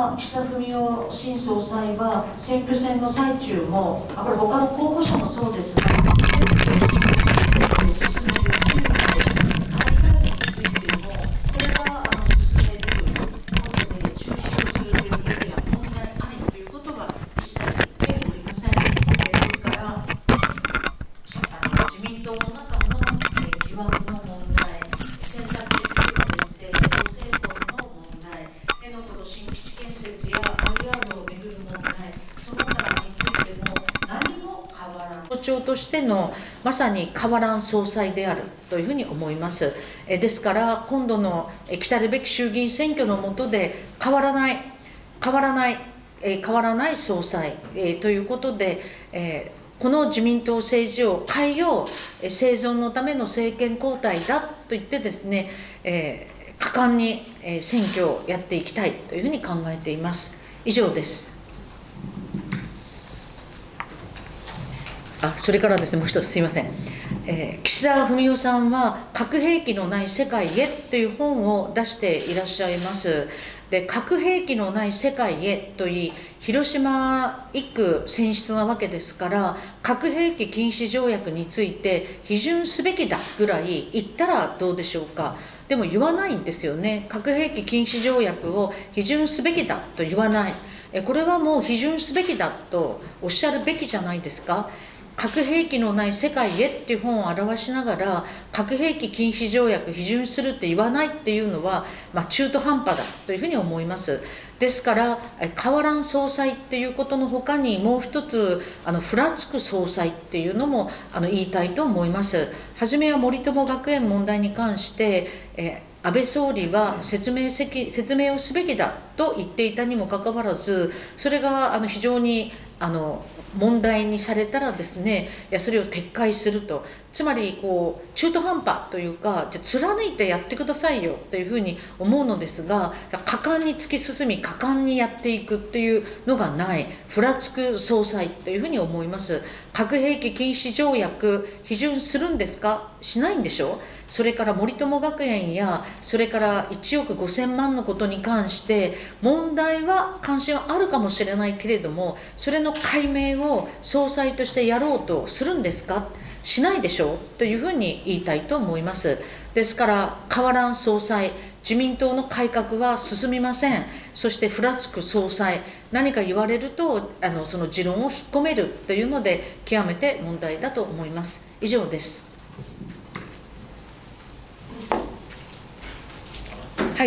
は岸田文雄新総裁は選挙戦の最中も、これ他の候補者もそうですが、進める象徴としてのまさに変わらん総裁であるというふうに思います。ですから今度の来たるべき衆議院選挙の下で変わらない総裁ということで、この自民党政治を変えよう、生存のための政権交代だと言ってですね、果敢に選挙をやっていきたいというふうに考えています。以上です。それからですね、もう一つすいません。岸田文雄さんは核兵器のない世界へという本を出していらっしゃいます。で、核兵器のない世界へといい、広島一区選出なわけですから、核兵器禁止条約について批准すべきだぐらい言ったらどうでしょうか。でも言わないんですよね。核兵器禁止条約を批准すべきだと言わない。これはもう批准すべきだとおっしゃるべきじゃないですか。核兵器のない世界へっていう本を表しながら、核兵器禁止条約批准するって言わないっていうのは、中途半端だというふうに思います。ですから変わらん総裁っていうことのほかに、もう一つふらつく総裁っていうのも言いたいと思います。はじめは森友学園問題に関して安倍総理は説明をすべきだと言っていたにもかかわらず、それが非常に問題にされたらですね、それを撤回すると、つまり中途半端というか、じゃ貫いてやってくださいよというふうに思うのですが、果敢に突き進み果敢にやっていくっていうのがない、ふらつく総裁というふうに思います。核兵器禁止条約批准するんですか、しないんでしょう。それから森友学園や、それから1億5000万のことに関して問題は関心はあるかもしれないけれども、それの解明を総裁としてやろうとするんですか、しないでしょうというふうに言いたいと思います。ですから変わらん総裁、自民党の改革は進みません。そしてふらつく総裁、何か言われるとその持論を引っ込めるというので極めて問題だと思います。以上です。はい、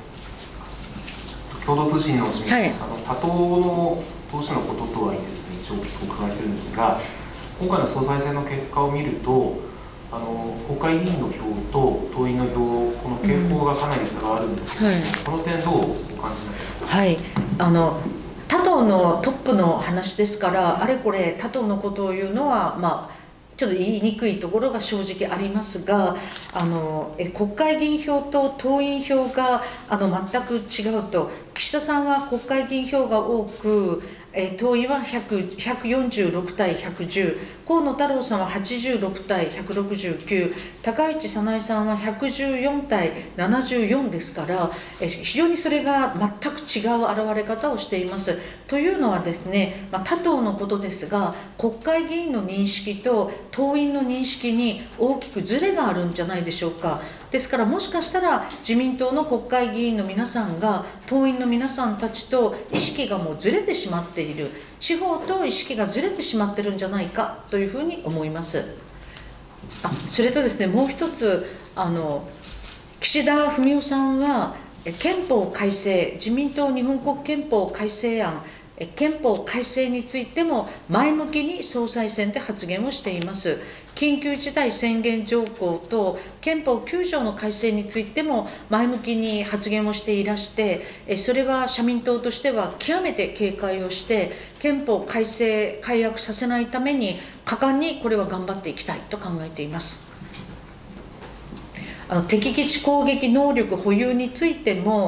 共同通信の清水です。他党の党首のこととはいえですね、一応お伺いするんですが、今回の総裁選の結果を見ると、国会議員の票と党員の票、この傾向がかなり差があるんですけれども、この点、どうお感じになってますか。 はい、他党のトップの話ですから、あれこれ他党のことを言うのは、ちょっと言いにくいところが正直ありますが、国会議員票と党員票が全く違うと、岸田さんは国会議員票が多く、党員は146対110、河野太郎さんは86対169、高市早苗さんは114対74ですから、非常にそれが全く違う現れ方をしています。というのはですね、他党のことですが、国会議員の認識と党員の認識に大きくずれがあるんじゃないでしょうか。ですからもしかしたら自民党の国会議員の皆さんが党員の皆さんたちと意識がもうずれてしまっている、地方と意識がずれてしまってるんじゃないかというふうに思います。それとですね、もう一つ岸田文雄さんは憲法改正、自民党日本国憲法改正案、憲法改正についても前向きに総裁選で発言をしています。緊急事態宣言条項と憲法9条の改正についても前向きに発言をしていらして、それは社民党としては極めて警戒をして、憲法改正改悪させないために果敢にこれは頑張っていきたいと考えています。敵基地攻撃能力保有についても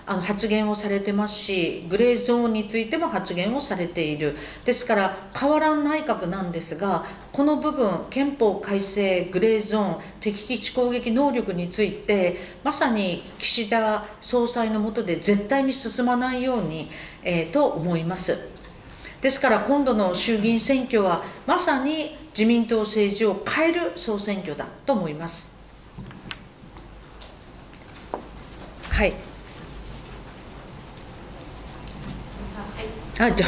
発言をされてますし、グレーゾーンについても発言をされている。ですから変わらん内閣なんですが、この部分、憲法改正、グレーゾーン、敵基地攻撃能力について、まさに岸田総裁の下で絶対に進まないように、と思います。ですから今度の衆議院選挙はまさに自民党政治を変える総選挙だと思います。はい。はい。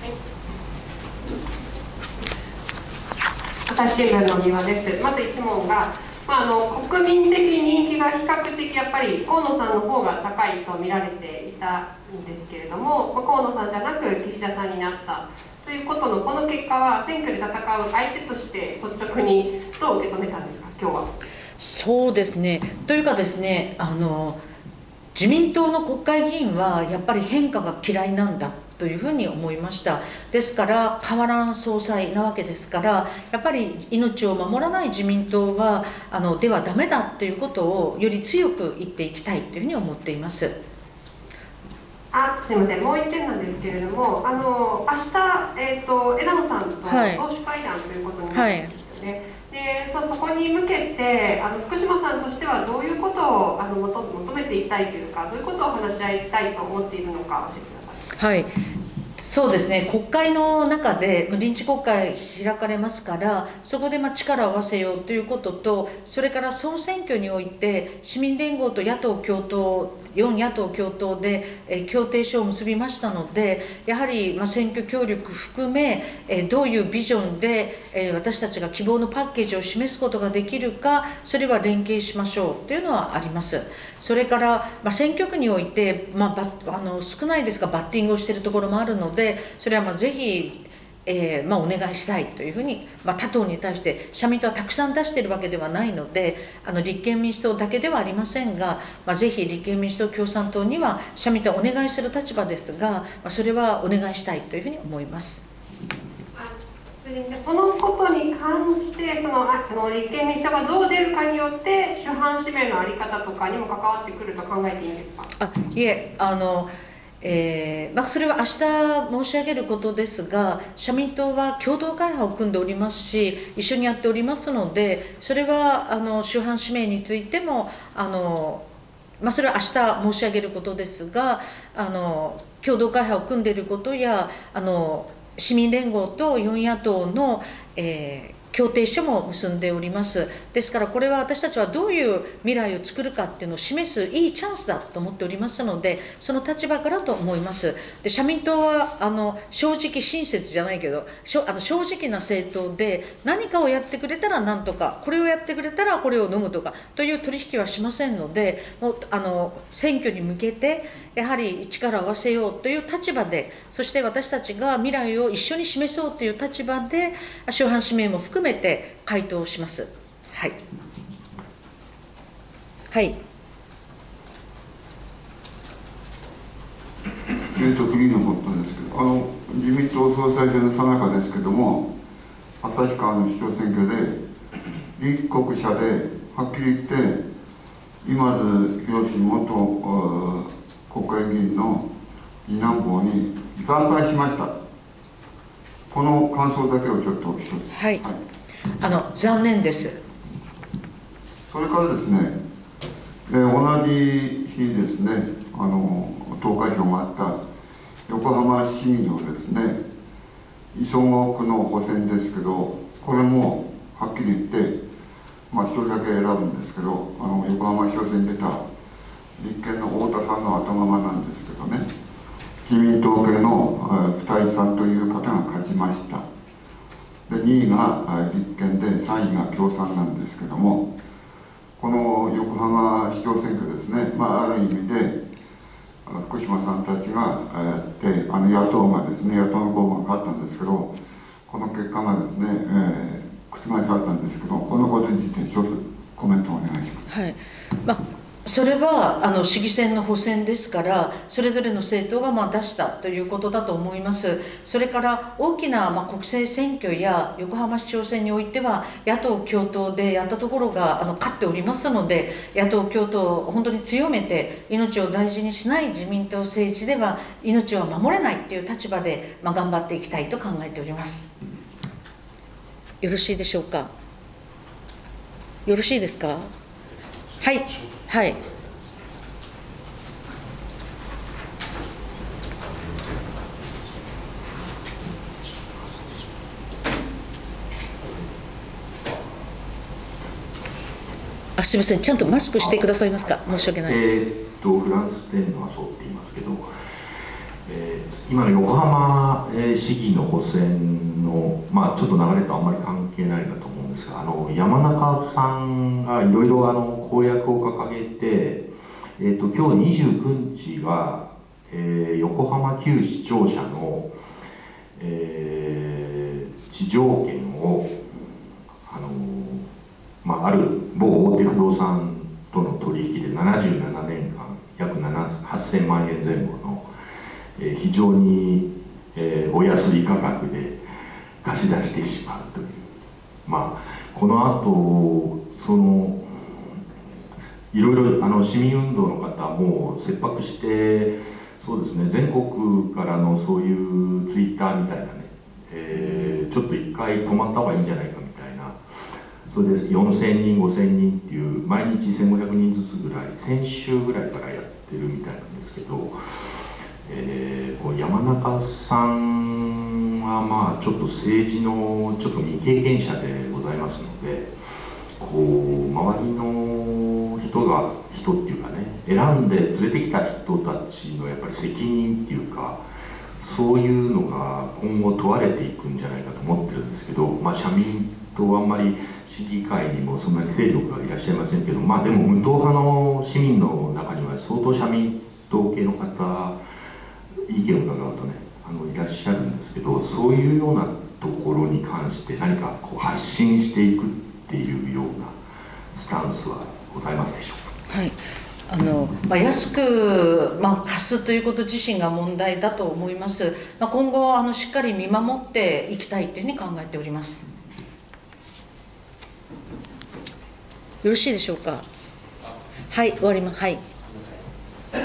朝日新聞の三輪です。まず1問が、国民的人気が比較的やっぱり河野さんの方が高いと見られていたんですけれども、河野さんじゃなく岸田さんになったということのこの結果は選挙で戦う相手として率直にどう受け止めたんですか、今日は。 そうですね。というかですね、自民党の国会議員はやっぱり変化が嫌いなんだというふうに思いました。ですから変わらん総裁なわけですから、やっぱり命を守らない自民党はではダメだということをより強く言っていきたいというふうに思っています。 すみません、もう一点なんですけれども、明日、枝野さんと党首会談ということになるんですよね。でそこに向けて福島さんとしてはどういうことを求めていきたいというか、どういうことを話し合いたいと思っているのか教えてください。 はい、そうですね、国会の中で臨時国会開かれますから、そこで力を合わせようということと、それから総選挙において市民連合と野党共闘、4野党共闘で協定書を結びましたので、やはり選挙協力含めどういうビジョンで私たちが希望のパッケージを示すことができるか、それは連携しましょうというのはあります。それから選挙区において、少ないですがバッティングをしているところもあるので、それはぜひお願いしたいというふうに、他党に対して社民党はたくさん出しているわけではないので、立憲民主党だけではありませんが、ぜひ立憲民主党、共産党には社民党はお願いする立場ですが、それはお願いしたいというふうに思います。 このことに関して立憲民主党がどう出るかによって主犯指名の在り方とかにも関わってくると考えていいんですか。 いえ、それは明日申し上げることですが、社民党は共同会派を組んでおりますし、一緒にやっておりますので、それは主犯指名についてもそれは明日申し上げることですが、共同会派を組んでいることや市民連合と4野党の、協定書も結んでおります。ですからこれは私たちはどういう未来を作るかっていうのを示すいいチャンスだと思っておりますので、その立場からと思います。で社民党は正直親切じゃないけど正直な政党で、何かをやってくれたらなんとか、これをやってくれたらこれを飲むとかという取引はしませんので、もう選挙に向けてやはり力を合わせようという立場で、そして私たちが未来を一緒に示そうという立場で主犯指名も含めて回答します。はい。はい。 次のことですけど、自民党総裁選のさなかですけども、旭川の市長選挙で立国者ではっきり言って今津博史元国会議員の次男坊に惨敗しました。この感想だけをちょっと一つ。 はい。残念です。 それからですね、同じ日ですね、投開票があった横浜市議のですね、磯子区の補選ですけど、これもはっきり言って、一人だけ選ぶんですけど、横浜市長選に出た立憲の太田さんの後釜なんですけどね、自民党系の二井さんという方が勝ちました。で2位が立憲で3位が共産なんですけども、この横浜市長選挙ですね、ある意味で福島さんたちがやって野党がですね、野党の候補が勝ったんですけど、この結果がですね、覆されたんですけど、このことについて一つコメントをお願いします。 はい。 それは市議選の補選ですから、それぞれの政党が出したということだと思います。それから大きな国政選挙や横浜市長選においては、野党共闘でやったところが勝っておりますので、野党共闘を本当に強めて、命を大事にしない自民党政治では、命は守れないという立場で頑張っていきたいと考えております。よろしいでしょうか。よろしいですか。はい。はい。すみません、ちゃんとマスクしてくださいますか。申し訳ない。 フランス天皇はそうって言いますけど、今の横浜市議の補選の、ちょっと流れとあんまり関係ないかと思うんですが、山中さんがいろいろ公約を掲げて、今日29日は、横浜旧市庁舎の、地上権をある某大手不動産との取引で77年間約8000万円前後の、非常に、お安い価格で貸し出してしまうという、この後いろいろ市民運動の方も切迫して、そうですね、全国からのそういうツイッターみたいなね、ちょっと一回止まった方がいいんじゃないかみたいな、それで4000人5000人っていう毎日1500人ずつぐらい先週ぐらいからやってるみたいなんですけど、山中さんはちょっと政治のちょっと未経験者でございますので、周りの人っていうかね、選んで連れてきた人たちのやっぱり責任っていうか、そういうのが今後問われていくんじゃないかと思ってるんですけど、社民党はあんまり市議会にもそんなに勢力がいらっしゃいませんけど、でも無党派の市民の中には相当社民党系の方、意見を伺うとね、いらっしゃるんですけど、そういうようなところに関して何か発信していくっていうようなスタンスはございますでしょうか。 はい、安く、貸すということ自身が問題だと思います。今後しっかり見守っていきたいというふうに考えております。よろしいでしょうか。はい、終わります。はい。 す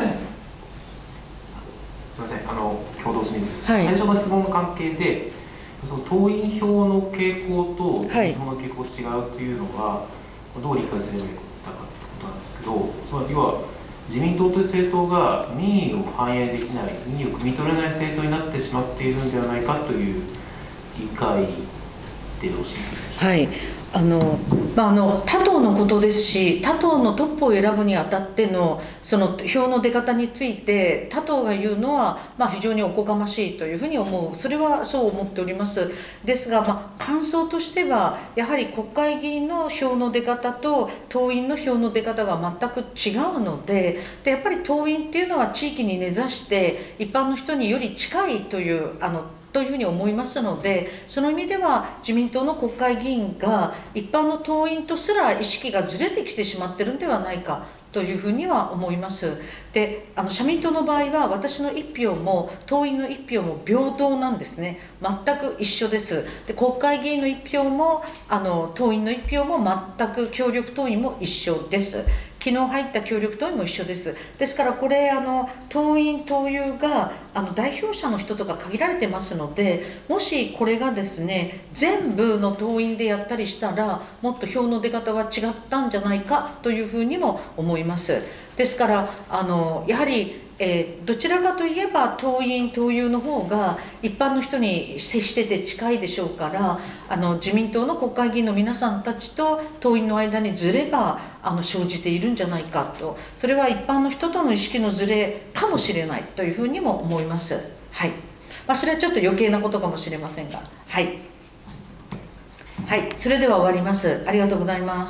みません、共同市民です。 はい、 最初の質問の関係で、その党員票の傾向と議員票の傾向が違うというのは、どう理解すればいいかということなんですけど、要は自民党という政党が民意を反映できない、民意を汲み取れない政党になってしまっているのではないかという理解でよろしいでしょうか。 はい、他党のことですし、他党のトップを選ぶにあたってのその票の出方について他党が言うのは非常におこがましいというふうに思う、それはそう思っております。ですが、感想としてはやはり国会議員の票の出方と党員の票の出方が全く違うので、やっぱり党員っていうのは地域に根ざして一般の人により近いというというふうに思いますので、その意味では自民党の国会議員が一般の党員とすら意識がずれてきてしまってるんではないかというふうには思います。で、社民党の場合は私の1票も党員の1票も平等なんですね。全く一緒です。で、国会議員の1票も党員の1票も全く協力党員も一緒です。昨日入った協力党員も一緒です。ですからこれ党員党友が代表者の人とか限られてますので、もしこれがですね全部の党員でやったりしたらもっと票の出方は違ったんじゃないかというふうにも思います。ですからやはりどちらかといえば党員党友の方が一般の人に接してて近いでしょうから、自民党の国会議員の皆さんたちと党員の間にズレが生じているんじゃないかと、それは一般の人との意識のズレかもしれないというふうにも思います。はい、それはちょっと余計なことかもしれませんが、はい、はい、それでは終わります。ありがとうございます。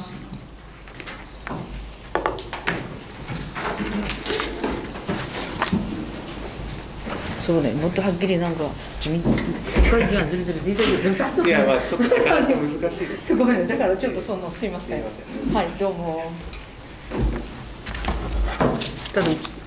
そうね、もっとはっきりなんか自民党国会議員はずるずる出てる。 いや、ちょっとなかなか難しいです。 すごいね、だからちょっとすいません。はい、どうも。 ただ